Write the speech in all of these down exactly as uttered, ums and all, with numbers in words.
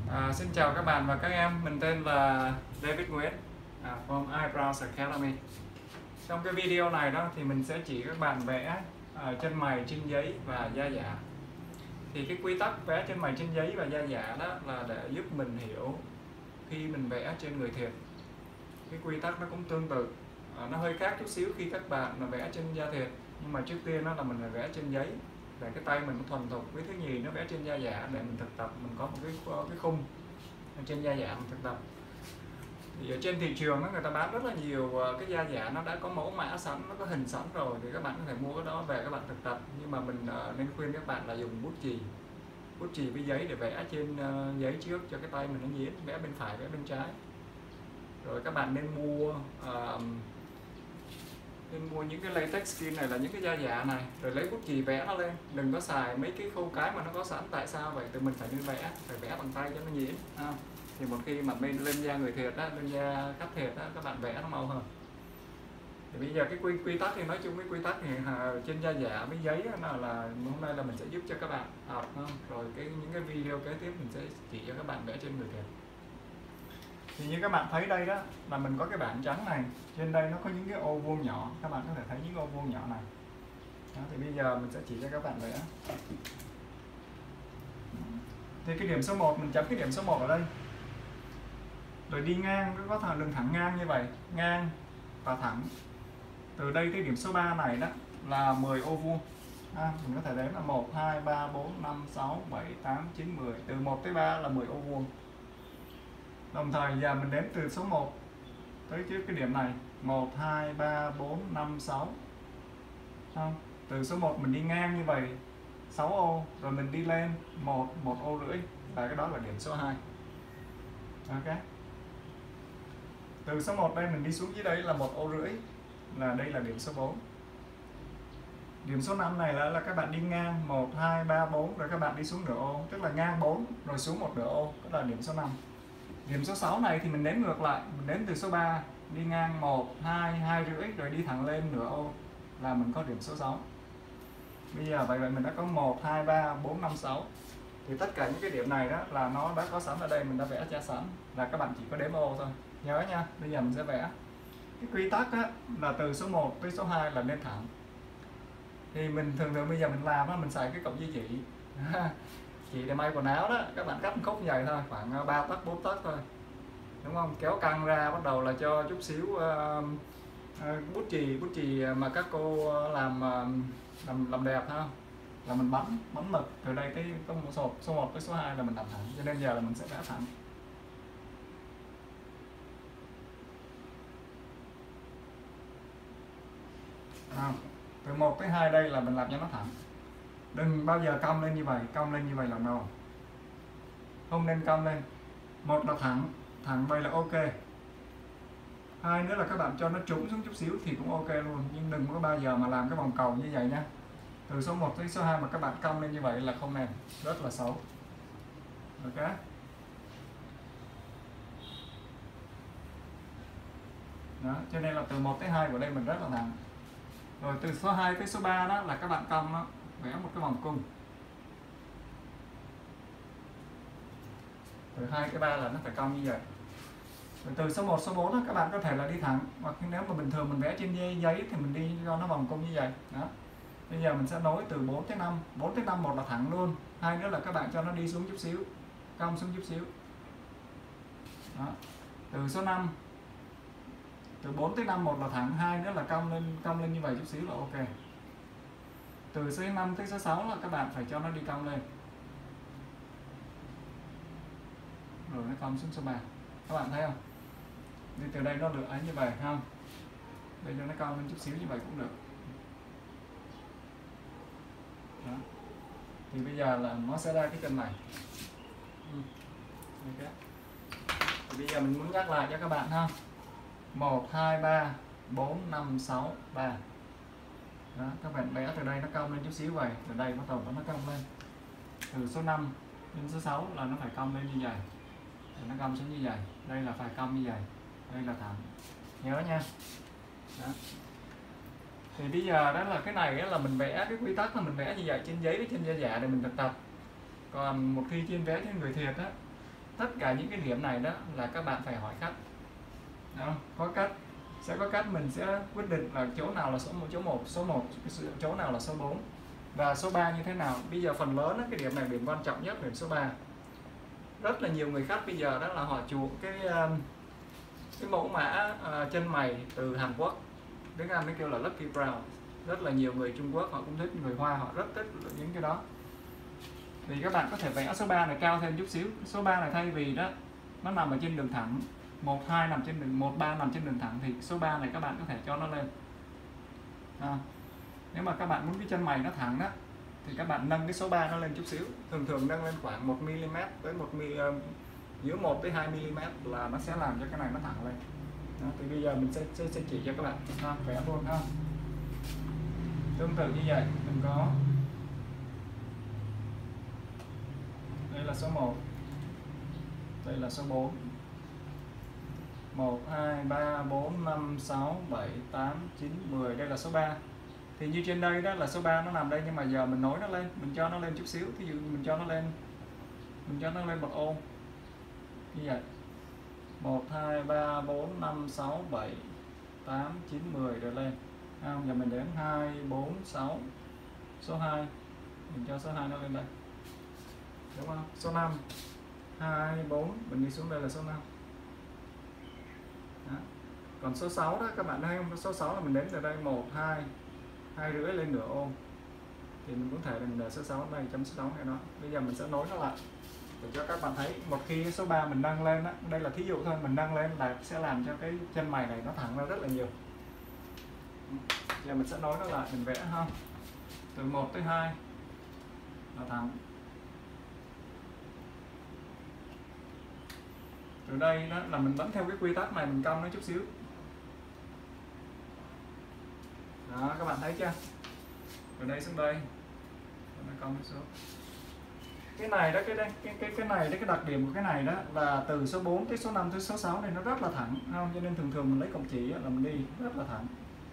À, xin chào các bạn và các em, mình tên là David Nguyễn à, from Eyebrows Academy. Trong cái video này đó thì mình sẽ chỉ các bạn vẽ à, chân mày trên giấy và da giả. Thì cái quy tắc vẽ chân mày trên giấy và da giả đó là để giúp mình hiểu khi mình vẽ trên người thiệt. Cái quy tắc nó cũng tương tự, à, nó hơi khác chút xíu khi các bạn là vẽ trên da thiệt, nhưng mà trước tiên đó là mình phải vẽ trên giấy để cái tay mình thuần thục. Với thứ nhì nó vẽ trên da giả để mình thực tập, mình có một cái cái khung trên da giả mình thực tập. Thì ở trên thị trường đó, người ta bán rất là nhiều cái da giả nó đã có mẫu mã sẵn, nó có hình sẵn rồi, thì các bạn có thể mua cái đó về các bạn thực tập. Nhưng mà mình nên khuyên các bạn là dùng bút chì bút chì với giấy để vẽ trên giấy trước cho cái tay mình nó nhuyễn, vẽ bên phải vẽ bên trái. Rồi các bạn nên mua uh, nên mua những cái latex skin này, là những cái da giả này, rồi lấy bút chì vẽ nó lên, đừng có xài mấy cái khâu cái mà nó có sẵn. Tại sao vậy? Từ mình phải nên vẽ, phải vẽ bằng tay cho nó nhuyễn. À, thì một khi mà lên lên da người thiệt đó, lên da cắt thiệt đó, các bạn vẽ nó mau hơn. Thì bây giờ cái quy quy tắc thì nói chung cái quy tắc thì à, trên da giả với giấy đó, là, là hôm nay là mình sẽ giúp cho các bạn học, không? Rồi cái những cái video kế tiếp mình sẽ chỉ cho các bạn vẽ trên người thiệt. Thì như các bạn thấy đây đó là mình có cái bảng trắng này, trên đây nó có những cái ô vuông nhỏ, các bạn có thể thấy những ô vuông nhỏ này đó, thì bây giờ mình sẽ chỉ cho các bạn vẽ. Thì cái điểm số một mình chấm cái điểm số một ở đây, rồi đi ngang, có thẳng đường thẳng ngang như vậy, ngang và thẳng. Từ đây tới điểm số ba này đó là mười ô vuông. À, mình có thể đếm là một, hai, ba, bốn, năm, sáu, bảy, tám, chín, mười. Từ một tới ba là mười ô vuông. Đồng thời giờ mình đếm từ số một tới trước cái điểm này, một, hai, ba, bốn, năm, sáu. Không? Từ số một mình đi ngang như vậy sáu ô, rồi mình đi lên một, một ô rưỡi, và cái đó là điểm số hai. Ok. Từ số một đây mình đi xuống dưới đây là một ô rưỡi, là đây là điểm số bốn. Điểm số năm này là, là các bạn đi ngang một, hai, ba, bốn, rồi các bạn đi xuống nửa ô, tức là ngang bốn rồi xuống một nửa ô, đó là điểm số năm. Điểm số sáu này thì mình đếm ngược lại, mình đếm từ số ba, đi ngang một, hai, hai rưỡi, rồi đi thẳng lên nửa ô, là mình có điểm số sáu. Bây giờ vậy vậy mình đã có một, hai, ba, bốn, năm, sáu. Thì tất cả những cái điểm này đó là nó đã có sẵn ở đây, mình đã vẽ ra sẵn, là các bạn chỉ có đếm ô thôi. Nhớ nha, bây giờ mình sẽ vẽ. Cái quy tắc á, là từ số một tới số hai là lên thẳng. Thì mình thường thường bây giờ mình làm á, mình xài cái cọng dây chỉ chỉ để may quần áo đó, các bạn cắt một khúc như vậy thôi, khoảng ba tấc bốn tấc thôi, đúng không? Kéo căng ra, bắt đầu là cho chút xíu uh, uh, bút chì bút chì mà các cô làm uh, làm làm đẹp ha, là mình bấm bấm mực từ đây tới số số một tới số hai là mình làm thẳng, cho nên giờ là mình sẽ vẽ thẳng. À, từ một tới hai đây là mình làm cho nó thẳng, đừng bao giờ cong lên như vậy, cong lên như vậy là no, không nên cong lên. Một là thẳng, thẳng vậy là ok. Hai nữa là các bạn cho nó trũng xuống chút xíu thì cũng ok luôn, nhưng đừng có bao giờ mà làm cái vòng cầu như vậy nhé. Từ số một tới số hai mà các bạn cong lên như vậy là không nên, rất là xấu. Ok. Đó, cho nên là từ một tới hai của đây mình rất là thẳng. Rồi từ số hai tới số ba đó là các bạn cong nó vẽ một cái vòng cung. Từ hai tới ba là nó phải cong như vậy. Rồi từ số một, số bốn đó, các bạn có thể là đi thẳng, hoặc nếu mà bình thường mình vẽ trên giấy thì mình đi cho nó vòng cung như vậy. Đó. Bây giờ mình sẽ nối từ bốn tới năm. bốn tới năm, một là thẳng luôn, hai nữa là các bạn cho nó đi xuống chút xíu, cong xuống chút xíu. Đó. Từ số năm, từ bốn tới năm, một là thẳng, hai nữa là cong lên cong lên như vậy chút xíu là ok. Từ số năm tới số sáu là các bạn phải cho nó đi cong lên, rồi nó cong xuống số ba. Các bạn thấy không? Đi từ đây nó được ấy như vậy không? Đây cho nó cong lên chút xíu như vậy cũng được. Đó. Thì bây giờ là nó sẽ ra cái chân này. Okay. Thì bây giờ mình muốn nhắc lại cho các bạn ha. một, hai, ba, bốn, năm, sáu, ba. Đó, các bạn vẽ từ đây nó cong lên chút xíu vậy, từ đây bắt đầu nó cong lên. Từ số năm đến số sáu là nó phải cong lên như vậy. Rồi nó cong xuống như vậy, đây là phải cong như vậy, đây là thẳng. Nhớ nha. Đó. Thì bây giờ đó là cái này là mình vẽ cái quy tắc là mình vẽ như vậy trên giấy với trên da giả để mình thực tập. Còn một khi trên vẽ trên người thiệt á tất cả những cái điểm này đó là các bạn phải hỏi khách đó. Có cách sẽ có cách mình sẽ quyết định là chỗ nào là số một, chỗ một, số một, chỗ nào là số bốn và số ba như thế nào. Bây giờ phần lớn đó, cái điểm này điểm quan trọng nhất, điểm số ba. Rất là nhiều người khách bây giờ đó là họ chuộng cái cái mẫu mã uh, chân mày từ Hàn Quốc, tiếng Anh nó kêu là Lucky Brown. Rất là nhiều người Trung Quốc họ cũng thích, người Hoa họ rất thích những cái đó. Thì các bạn có thể vẽ số ba này cao thêm chút xíu. Số ba này thay vì đó nó nằm ở trên đường thẳng, một hai nằm trên đường, một ba nằm trên đường thẳng, thì số ba này các bạn có thể cho nó lên. À, nếu mà các bạn muốn cái chân mày nó thẳng đó thì các bạn nâng cái số ba nó lên chút xíu. Thường thường nâng lên khoảng một mi li mét tới một mi uh, giữa một tới hai mi li mét là nó sẽ làm cho cái này nó thẳng lên. Đó, thì bây giờ mình sẽ, sẽ, sẽ chỉ cho các bạn ha, vẽ luôn ha. Tương tự như vậy mình có, đây là số một, đây là số bốn, một, hai, ba, bốn, năm, sáu, bảy, tám, chín, mười, đây là số ba. Thì như trên đây đó là số ba nó nằm đây, nhưng mà giờ mình nối nó lên, mình cho nó lên chút xíu, ví dụ mình cho nó lên mình cho nó lên một ô như vậy, một, hai, ba, bốn, năm, sáu, bảy, tám, chín, mười rồi lên. À, giờ mình đếm hai, bốn, sáu, số hai, mình cho số hai nó lên đây, đúng không? Số năm, hai, bốn, mình đi xuống đây là số năm. Đó. Còn số sáu đó các bạn thấy không? Số sáu là mình đếm từ đây một, hai, hai rưỡi lên nửa ô. Thì mình cũng thể mình để số sáu này, chấm số sáu này đó. Bây giờ mình sẽ nối nó lại để cho các bạn thấy một khi số ba mình nâng lên đó, đây là thí dụ thôi, mình nâng lên là sẽ làm cho cái chân mày này nó thẳng ra rất là nhiều. Giờ mình sẽ nối nó lại, mình vẽ ha. Từ một tới hai là thẳng. Từ đây đó là mình vẫn theo cái quy tắc này, mình cong nó chút xíu. Đó, các bạn thấy chưa? Từ đây xuống đây, nó cong nó xuống. Cái này đó, cái đây, cái cái cái này đó, cái đặc điểm của cái này đó là từ số bốn tới số năm tới số sáu này nó rất là thẳng, không? Cho nên thường thường mình lấy cộng chỉ là mình đi rất là thẳng.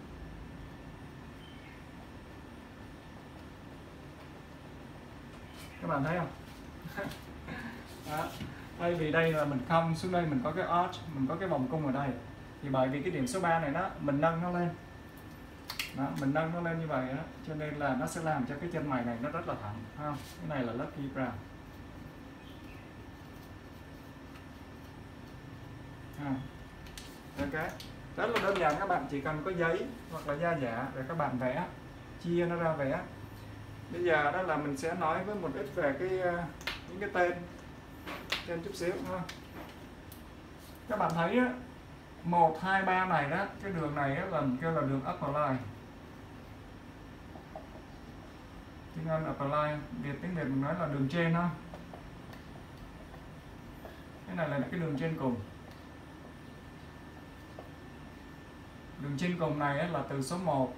Các bạn thấy không? Đó. Đây vì đây là mình không, xuống đây mình có cái arch, mình có cái vòng cung ở đây. Thì bởi vì cái điểm số ba này đó, mình nâng nó lên. Đó, mình nâng nó lên như vậy đó, cho nên là nó sẽ làm cho cái chân mày này nó rất là thẳng, không? Cái này là Lucky Brown. À. Ok, rất là đơn giản, các bạn chỉ cần có giấy hoặc là da giả để các bạn vẽ, chia nó ra vẽ. Bây giờ đó là mình sẽ nói với một ít về cái những cái tên tên chút xíu ha. Các bạn thấy á, một, hai, ba này đó, cái đường này á, là kêu là đường upper line. Tiếng Anh upper line, Việt tiếng Việt mình nói là đường trên ha. Cái này là cái đường trên cùng. Đường trên cùng này á, là từ số một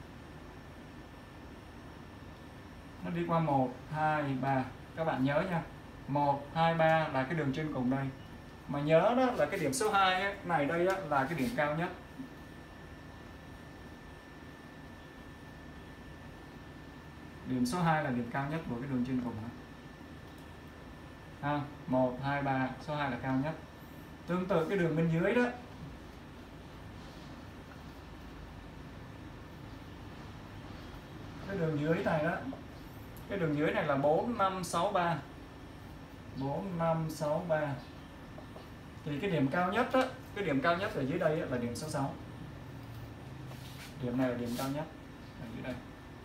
nó đi qua một, hai, ba. Các bạn nhớ nha, một, hai, ba là cái đường trên cùng đây. Mà nhớ đó là cái điểm số hai ấy, này đây á, là cái điểm cao nhất. Điểm số hai là điểm cao nhất của cái đường trên cùng đó. Ha, một, hai, ba, số hai là cao nhất. Tương tự cái đường bên dưới đó, cái đường dưới này đó, cái đường dưới này là bốn, năm, sáu, ba. bốn, năm, sáu, ba. Thì cái điểm cao nhất đó, cái điểm cao nhất ở dưới đây là điểm số sáu. Điểm này là điểm cao nhất ở dưới đây.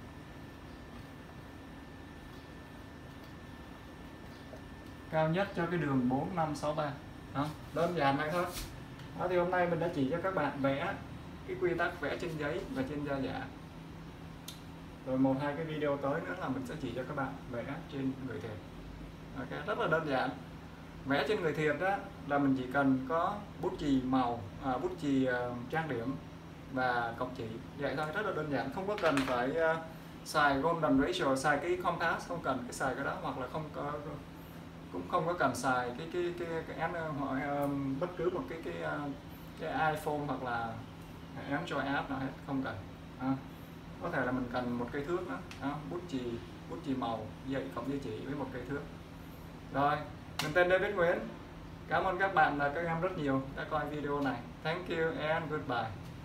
Cao nhất cho cái đường bốn, năm, sáu, ba. Đó, đơn giản này thôi. Đó, thì hôm nay mình đã chỉ cho các bạn vẽ cái quy tắc vẽ trên giấy và trên da giả. Rồi một hai cái video tới nữa là mình sẽ chỉ cho các bạn vẽ trên người thiệt. Ok, rất là đơn giản. Vẽ trên người thiệt đó là mình chỉ cần có bút chì màu, à, bút chì uh, trang điểm và cộng chỉ, vậy thôi, rất là đơn giản, không có cần phải uh, xài golden ratio, xài cái compass, không cần cái xài cái đó, hoặc là không có, cũng không có cần xài cái cái cái cái app hoặc um, bất cứ một cái cái uh, cái iPhone hoặc là Android app nào hết, không cần. À, có thể là mình cần một cây thước đó, đó bút chì bút chì màu, dậy cộng dây chỉ với một cây thước. Rồi, mình tên David Nguyễn, Cảm ơn các bạn và các em rất nhiều đã coi video này. Thank you and goodbye.